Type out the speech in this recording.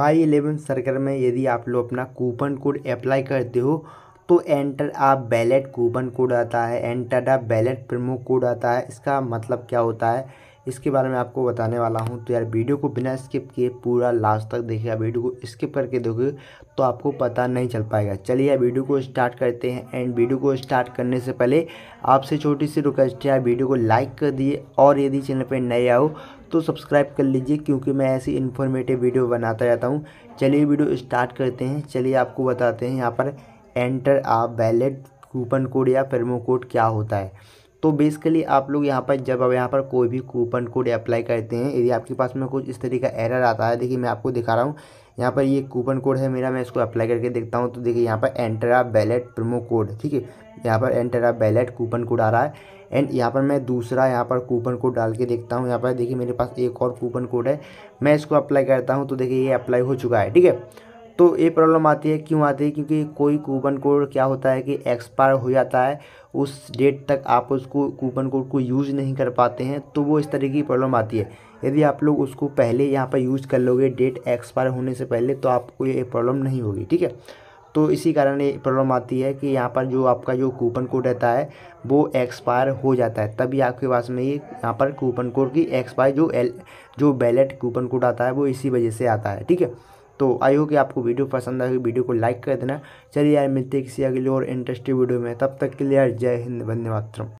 My11 circle में यदि आप लोग अपना कूपन कोड अप्लाई करते हो तो enter a valid coupon code आता है, enter a valid promo code आता है। इसका मतलब क्या होता है इसके बारे में आपको बताने वाला हूं। तो यार वीडियो को बिना स्किप किए पूरा लास्ट तक देखिएगा। वीडियो को स्किप करके देखोगे तो आपको पता नहीं चल पाएगा। चलिए यार वीडियो को स्टार्ट करते हैं। एंड वीडियो को स्टार्ट करने से पहले आपसे छोटी सी रिक्वेस्ट है, यार वीडियो को लाइक कर दिए और यदि चैनल पर नए आओ तो सब्सक्राइब कर लीजिए, क्योंकि मैं ऐसी इन्फॉर्मेटिव वीडियो बनाता रहता हूँ। चलिए वीडियो स्टार्ट करते हैं। चलिए आपको बताते हैं यहाँ पर enter a valid coupon code या प्रोमो कोड क्या होता है। तो बेसिकली आप लोग यहाँ पर जब अब यहाँ पर कोई भी कूपन कोड अप्लाई करते हैं, यदि आपके पास में कुछ इस तरीके का एरर आता है, देखिए मैं आपको दिखा रहा हूँ। यहाँ पर ये कूपन कोड है मेरा, मैं इसको अप्लाई करके देखता हूँ। तो देखिए यहाँ पर enter a valid promo code, ठीक है, यहाँ पर enter a valid coupon code आ रहा है। एंड यहाँ पर मैं दूसरा यहाँ पर कूपन कोड डाल के देखता हूँ। यहाँ पर देखिए मेरे पास एक और कूपन कोड है, मैं इसको अप्लाई करता हूँ। तो देखिए ये अप्लाई हो चुका है, ठीक है। तो ये प्रॉब्लम आती है, क्यों आती है? क्योंकि कोई कूपन कोड क्या होता है कि एक्सपायर हो जाता है, उस डेट तक आप उसको कूपन कोड को यूज़ नहीं कर पाते हैं, तो वो इस तरीके की प्रॉब्लम आती है। यदि आप लोग उसको पहले यहाँ पर यूज़ कर लोगे डेट एक्सपायर होने से पहले, तो आपको ये प्रॉब्लम नहीं होगी, ठीक है। तो इसी कारण ये प्रॉब्लम आती है कि यहाँ पर जो आपका जो कूपन कोड रहता है वो एक्सपायर हो जाता है, तभी आपके पास में ये यहाँ पर कूपन कोड की एक्सपायर जो वैलिड कूपन कोड आता है वो इसी वजह से आता है, ठीक है। तो आई होप कि आपको वीडियो पसंद आएगी, वीडियो को लाइक कर देना। चलिए यार मिलते हैं किसी अगले और इंटरेस्टिंग वीडियो में, तब तक के लिए यार जय हिंद, वंदे मातरम।